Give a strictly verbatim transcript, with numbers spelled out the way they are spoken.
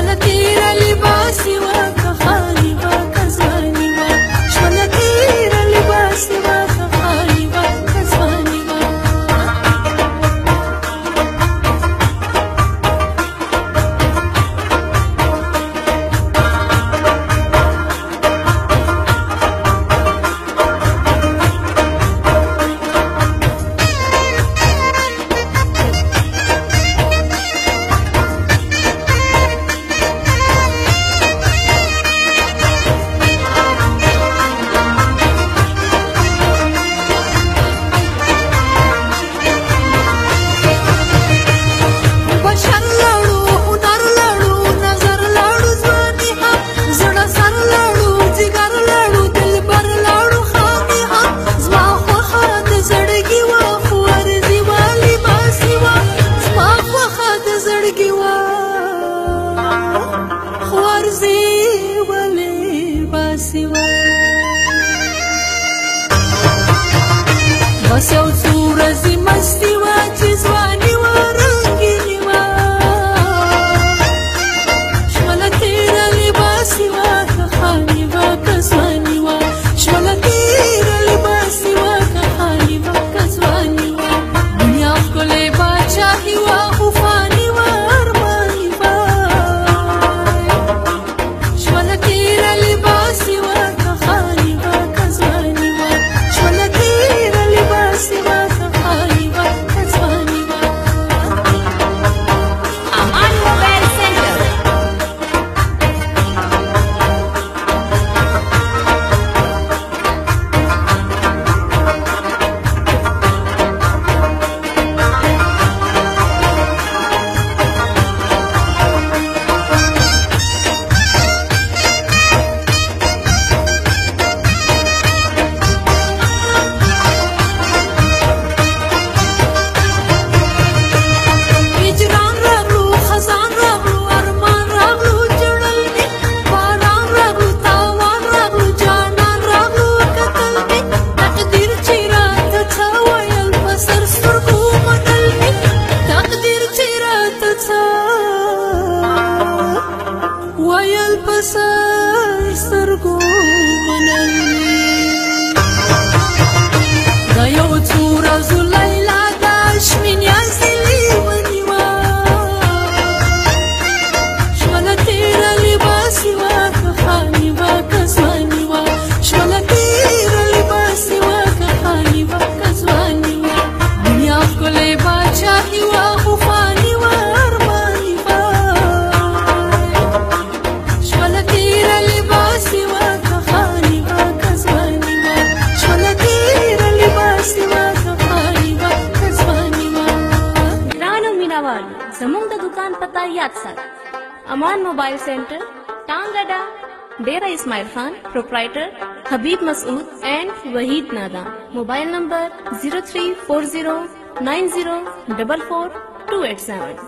بس یو څو ورځې مستي وه چې ځواني وه رنګینې وه شمله تېره لباسي وه که خاني وه که ځواني وه شمله تېره لباسي وه که خاني وه که ځواني وه دنیا ښکلې باچاهي وه خو فاني وه ارماني وه شمله تېره لباسي وه که خاني وه که ځواني وه شمله تېره لباسي وه که خاني وه که ځواني وه Aman Mobile Center. هجران راغلو خزان راغلو ارمان راغلو جړل مې باران راغلو تاوان راغلو جانان راغلو کتل مې تقدیر چې راته څه ویل په سر سترګو منل مې تقدیر چې راته څه ویل په سر سترګو منل مې دا یو څو ورځو لیلا دا شمینیا زلي ونیوه شمله تېره لباسي وه که خاني وه که ځواني وه شمله تېره لباسي وه که خاني وه که ځواني وه دنیا ښکلې باچاهي وه خو فاني وه ارماني وه شمله تېره لباسي وه که خاني وه که ځواني وه شمله تېره لباسي وه که خاني وه که ځواني وه ګرانو مینوالو زموږ د دکان پته یاد سات امان موبایل سینټر ټانګډا ډیرا اسماعیل خان پروپرائټر حبیب مسعود اینڈ وحید نادان موبایل نمبر zero three four zero nine zero four four two eight seven